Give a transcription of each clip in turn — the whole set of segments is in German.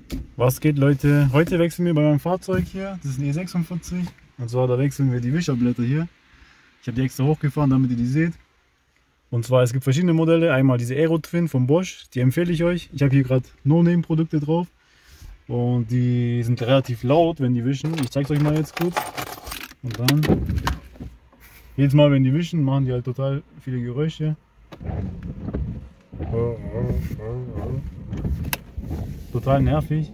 Was geht, Leute? Heute wechseln wir bei meinem Fahrzeug hier. Das ist ein E46. Und zwar da wechseln wir die Wischerblätter hier. Ich habe die extra hochgefahren, damit ihr die seht. Und zwar, es gibt verschiedene Modelle. Einmal diese Aero Twin von Bosch, die empfehle ich euch. Ich habe hier gerade No-Name-Produkte drauf. Und die sind relativ laut, wenn die wischen. Ich zeige es euch mal jetzt kurz. Und dann, jedes Mal, wenn die wischen, machen die halt total viele Geräusche. Total nervig.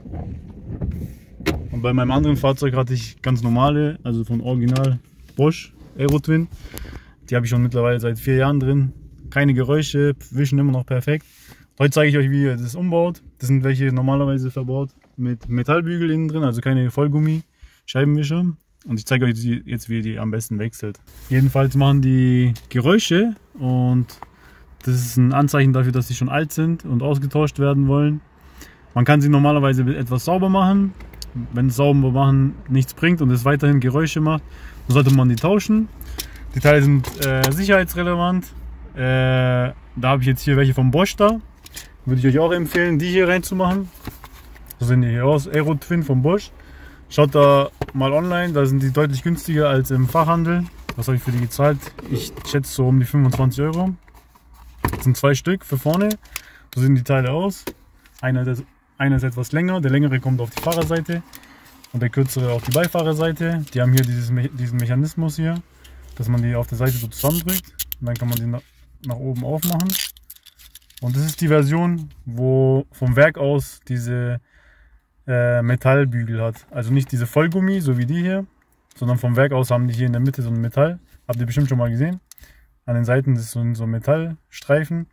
Und bei meinem anderen Fahrzeug hatte ich ganz normale, also von Original Bosch Aero Twin. Die habe ich schon mittlerweile seit 4 Jahren drin. Keine Geräusche, wischen immer noch perfekt. Heute zeige ich euch, wie ihr das umbaut. Das sind welche normalerweise verbaut mit Metallbügel innen drin, also keine Vollgummi-Scheibenwischer. Und ich zeige euch jetzt, wie ihr die am besten wechselt. Jedenfalls machen die Geräusche und das ist ein Anzeichen dafür, dass sie schon alt sind und ausgetauscht werden wollen. Man kann sie normalerweise etwas sauber machen. Wenn es sauber machen nichts bringt und es weiterhin Geräusche macht, dann sollte man die tauschen. Die Teile sind sicherheitsrelevant. Da habe ich jetzt hier welche vom Bosch da. Würde ich euch auch empfehlen, die hier reinzumachen. So sehen die hier aus, Aero Twin von Bosch. Schaut da mal online, da sind die deutlich günstiger als im Fachhandel. Was habe ich für die gezahlt? Ich schätze so um die 25 Euro. Das sind 2 Stück für vorne. So sehen die Teile aus. Einer ist etwas länger, der längere kommt auf die Fahrerseite und der kürzere auf die Beifahrerseite. Die haben hier diesen Mechanismus hier, dass man die auf der Seite so zusammendrückt und dann kann man die nach oben aufmachen. Und das ist die Version, wo vom Werk aus diese Metallbügel hat. Also nicht diese Vollgummi, so wie die hier, sondern vom Werk aus haben die hier in der Mitte so ein Metall. Habt ihr bestimmt schon mal gesehen. An den Seiten ist so ein Metallstreifen.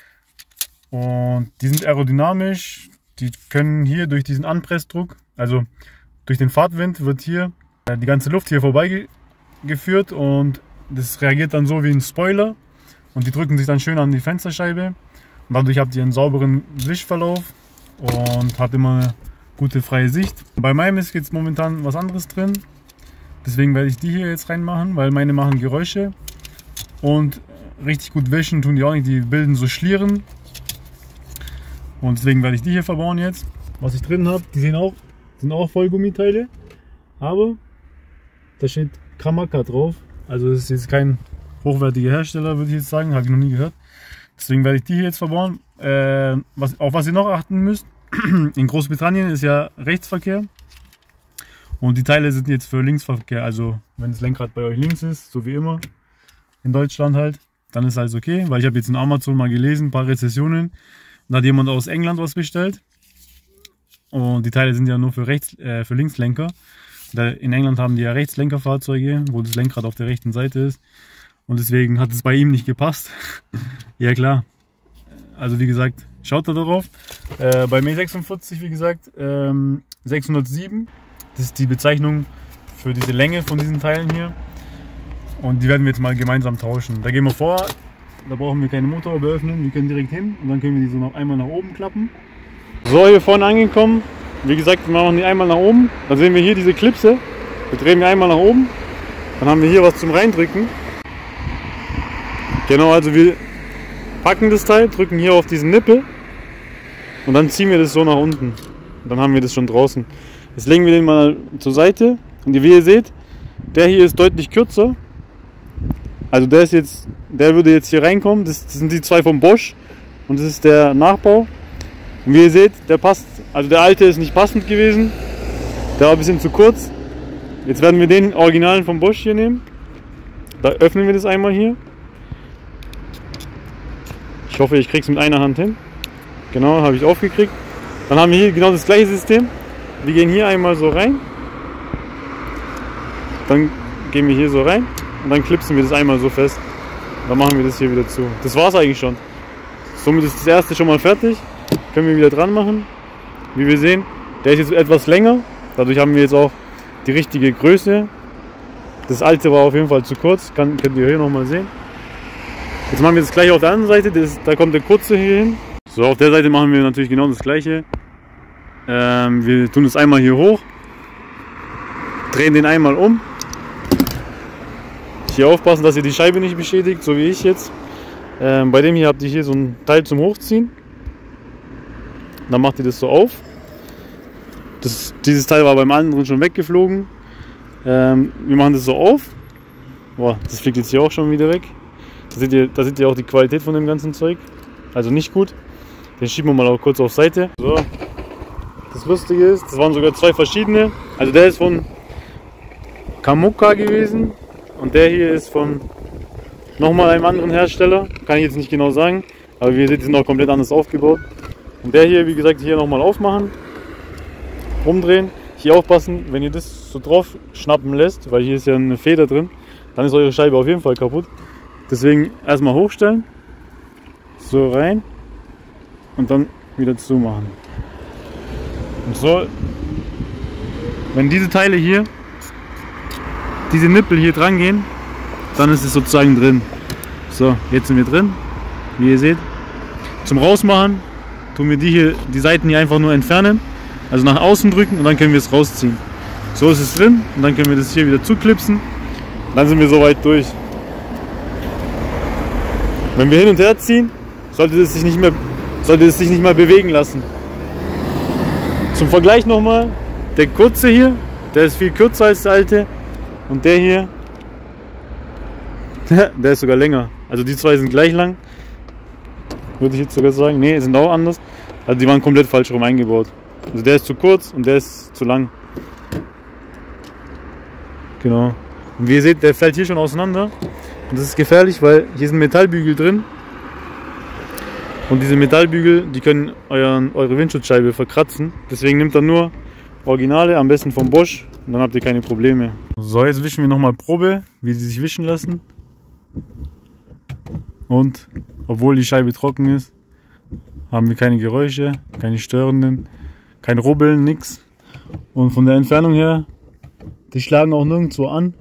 Und die sind aerodynamisch. Die können hier durch diesen Anpressdruck, also durch den Fahrtwind, wird hier die ganze Luft hier vorbeigeführt und das reagiert dann so wie ein Spoiler. Und die drücken sich dann schön an die Fensterscheibe. Und dadurch habt ihr einen sauberen Wischverlauf und habt immer eine gute freie Sicht. Bei meinem ist jetzt momentan was anderes drin. Deswegen werde ich die hier jetzt reinmachen, weil meine machen Geräusche. Und richtig gut wischen tun die auch nicht, die bilden so Schlieren. Und deswegen werde ich die hier verbauen jetzt. Was ich drin habe, die sind auch Vollgummiteile. Aber da steht Kamaka drauf. Also das ist jetzt kein hochwertiger Hersteller, würde ich jetzt sagen, habe ich noch nie gehört. Deswegen werde ich die hier jetzt verbauen. Auf was ihr noch achten müsst, in Großbritannien ist ja Rechtsverkehr. Und die Teile sind jetzt für Linksverkehr. Also wenn das Lenkrad bei euch links ist, so wie immer, in Deutschland halt, dann ist alles okay. Weil ich habe jetzt in Amazon mal gelesen, ein paar Rezessionen. Da hat jemand aus England was bestellt. Und die Teile sind ja nur für Linkslenker. In England haben die ja Rechtslenkerfahrzeuge, wo das Lenkrad auf der rechten Seite ist. Und deswegen hat es bei ihm nicht gepasst. Ja klar. Also wie gesagt, schaut da drauf. Beim E46, wie gesagt, 607. Das ist die Bezeichnung für diese Länge von diesen Teilen hier. Und die werden wir jetzt mal gemeinsam tauschen. Da gehen wir vor. Da brauchen wir keine Motorhaube öffnen, wir können direkt hin und dann können wir die so noch einmal nach oben klappen. So, hier vorne angekommen. Wie gesagt, wir machen die einmal nach oben. Dann sehen wir hier diese Klipse. Wir drehen wir einmal nach oben. Dann haben wir hier was zum Reindrücken. Genau, also wir packen das Teil, drücken hier auf diesen Nippel und dann ziehen wir das so nach unten. Und dann haben wir das schon draußen. Jetzt legen wir den mal zur Seite und wie ihr seht, der hier ist deutlich kürzer. Also der würde jetzt hier reinkommen, das sind die 2 vom Bosch und das ist der Nachbau. Und wie ihr seht, der passt, also der alte ist nicht passend gewesen, der war ein bisschen zu kurz. Jetzt werden wir den Originalen vom Bosch hier nehmen. Da öffnen wir das einmal hier. Ich hoffe, ich kriege es mit einer Hand hin. Genau, habe ich aufgekriegt. Dann haben wir hier genau das gleiche System. Wir gehen hier einmal so rein. Dann gehen wir hier so rein. Und dann klipsen wir das einmal so fest. Dann machen wir das hier wieder zu. Das war es eigentlich schon. Somit ist das erste schon mal fertig. Können wir wieder dran machen. Wie wir sehen, der ist jetzt etwas länger. Dadurch haben wir jetzt auch die richtige Größe. Das alte war auf jeden Fall zu kurz. Könnt ihr hier nochmal sehen. Jetzt machen wir das gleiche auf der anderen Seite. Da kommt der kurze hier hin. So, auf der Seite machen wir natürlich genau das gleiche. Wir tun das einmal hier hoch. Drehen den einmal um. Hier aufpassen, dass ihr die Scheibe nicht beschädigt, so wie ich jetzt. Bei dem hier habt ihr hier so ein Teil zum Hochziehen. Dann macht ihr das so auf. Dieses Teil war beim anderen schon weggeflogen. Wir machen das so auf. Boah, das fliegt jetzt hier auch schon wieder weg. Da seht ihr auch die Qualität von dem ganzen Zeug. Also nicht gut. Den schieben wir mal auch kurz auf Seite. So. Das Lustige ist, das waren sogar zwei verschiedene. Also der ist von Kamuka gewesen und der hier ist von nochmal einem anderen Hersteller. Kann ich jetzt nicht genau sagen, aber wie ihr seht, die sind auch komplett anders aufgebaut. Und der hier, wie gesagt, hier nochmal aufmachen, rumdrehen. Hier aufpassen, wenn ihr das so drauf schnappen lässt, weil hier ist ja eine Feder drin, dann ist eure Scheibe auf jeden Fall kaputt. Deswegen erstmal hochstellen, so rein und dann wieder zumachen. Und so, wenn diese Teile hier, diese Nippel hier dran gehen, dann ist es sozusagen drin. So, jetzt sind wir drin, wie ihr seht. Zum Rausmachen tun wir die Seiten hier einfach nur entfernen, also nach außen drücken und dann können wir es rausziehen. So ist es drin und dann können wir das hier wieder zuklipsen. Dann sind wir soweit durch. Wenn wir hin und her ziehen, sollte es sich nicht mehr bewegen lassen. Zum Vergleich nochmal, der kurze hier, der ist viel kürzer als der alte und der hier, der ist sogar länger. Also die zwei sind gleich lang, würde ich jetzt sogar sagen. Ne, sind auch anders. Also die waren komplett falsch rum eingebaut. Also der ist zu kurz und der ist zu lang. Genau. Und wie ihr seht, der fällt hier schon auseinander. Und das ist gefährlich, weil hier sind Metallbügel drin. Und diese Metallbügel, die können eure Windschutzscheibe verkratzen. Deswegen nimmt er nur Originale, am besten vom Bosch. Und dann habt ihr keine Probleme. So, jetzt wischen wir nochmal Probe, wie sie sich wischen lassen. Und obwohl die Scheibe trocken ist, haben wir keine Geräusche, keine störenden, kein Rubbeln, nix. Und von der Entfernung her, die schlagen auch nirgendwo an.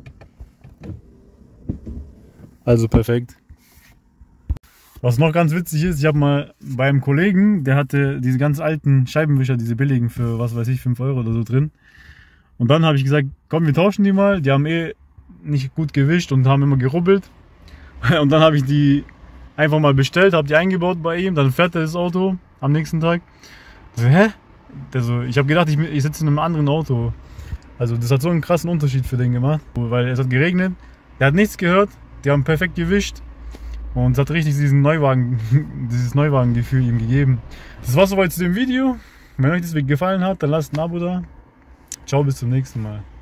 Also perfekt. Was noch ganz witzig ist, ich habe mal bei einem Kollegen, der hatte diese ganz alten Scheibenwischer, diese billigen für, was weiß ich, 5 Euro oder so drin. Und dann habe ich gesagt, komm, wir tauschen die mal. Die haben eh nicht gut gewischt und haben immer gerubbelt. Und dann habe ich die einfach mal bestellt, habe die eingebaut bei ihm. Dann fährt er das Auto am nächsten Tag. So, hä? Ich habe gedacht, ich sitze in einem anderen Auto. Also das hat so einen krassen Unterschied für den gemacht. Weil es hat geregnet, der hat nichts gehört, die haben perfekt gewischt. Und es hat richtig dieses Neuwagengefühl ihm gegeben. Das war's soweit zu dem Video. Wenn euch das gefallen hat, dann lasst ein Abo da. Ciao, bis zum nächsten Mal.